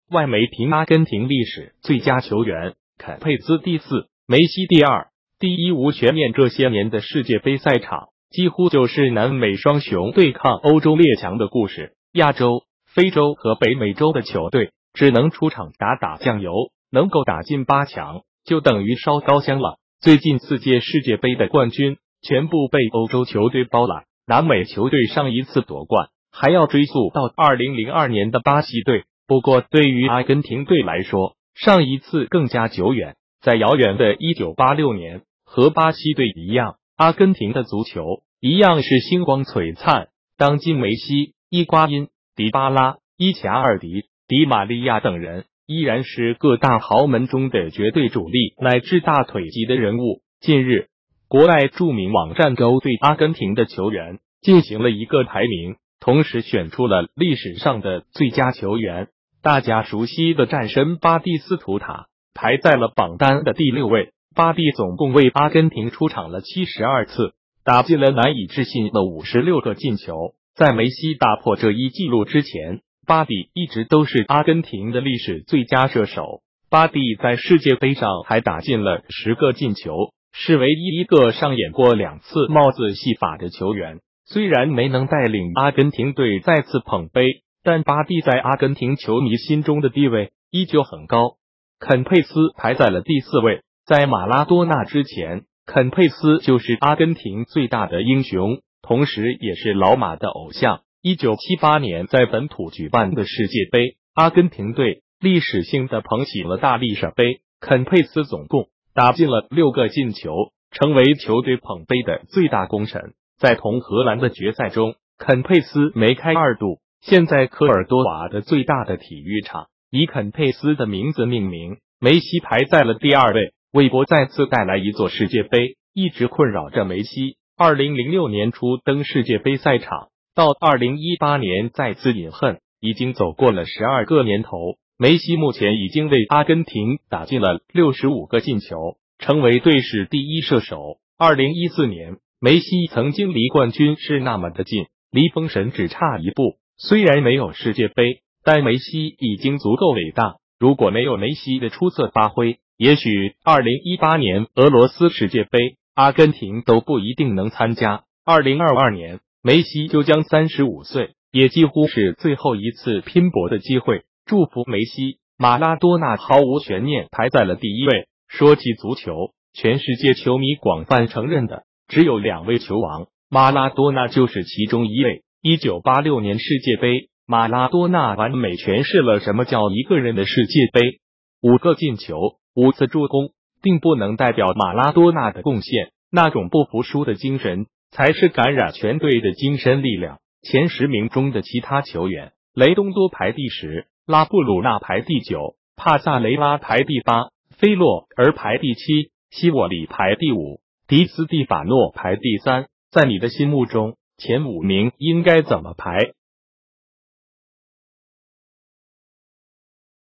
外媒评阿根廷历史最佳球员，肯佩斯第4，梅西第2，第1无悬念。这些年的世界杯赛场几乎就是南美双雄对抗欧洲列强的故事，亚洲、非洲和北美洲的球队只能出场打酱油，能够打进8强就等于烧高香了。最近4届世界杯的冠军全部被欧洲球队包揽，南美球队上一次夺冠还要追溯到2002年的巴西队。不过对于阿根廷队来说，上一次更加久远，在遥远的1986年，和巴西队一样，阿根廷的足球一样是星光璀璨。当今梅西、伊瓜因、迪巴拉、伊恰尔迪、迪玛利亚等人依然是各大豪门中的绝对主力乃至大腿级的人物。近日，国外著名网站勾对阿根廷的球员进行了一个排名，同时选出了历史上的最佳球员。大家熟悉的战神巴蒂斯图塔排在了榜单的第6位。巴蒂总共为阿根廷出场了72次，打进了难以置信的56个进球。在梅西打破这一纪录之前，巴蒂一直都是阿根廷的历史最佳射手。巴蒂在世界杯上还打进了10个进球，是唯一一个上演过2次帽子戏法的球员。虽然没能带领阿根廷队再次捧杯，但巴蒂在阿根廷球迷心中的地位依旧很高。肯佩斯排在了第4位，在马拉多纳之前，肯佩斯就是阿根廷最大的英雄，同时也是老马的偶像。1978年在本土举办的世界杯，阿根廷队历史性的捧起了大力神杯，肯佩斯总共打进了6个进球，成为球队捧杯的最大功臣。在同荷兰的决赛中，肯佩斯梅开2度。现在科尔多瓦的最大的体育场以肯佩斯的名字命名。梅西排在了第2位。韦伯再次带来一座世界杯，一直困扰着梅西。2006年初登世界杯赛场，到2018年再次饮恨，已经走过了12个年头。梅西目前已经为阿根廷打进了65个进球，成为队史第1射手。2014年，梅西曾经离冠军是那么的近，离封神只差一步。虽然没有世界杯，但梅西已经足够伟大。如果没有梅西的出色发挥，也许2018年俄罗斯世界杯，阿根廷都不一定能参加。2022年，梅西就将35岁，也几乎是最后一次拼搏的机会。祝福梅西！马拉多纳毫无悬念排在了第1位。说起足球，全世界球迷广泛承认的只有2位球王，马拉多纳就是其中1位。1986年世界杯，马拉多纳完美诠释了什么叫一个人的世界杯。5个进球，5次助攻，并不能代表马拉多纳的贡献，那种不服输的精神才是感染全队的精神力量。前10名中的其他球员，雷东多排第10，拉布鲁纳排第9，帕萨雷拉排第8，菲洛尔排第7，希沃里排第5，迪斯蒂法诺排第3。在你的心目中，前5名应该怎么排？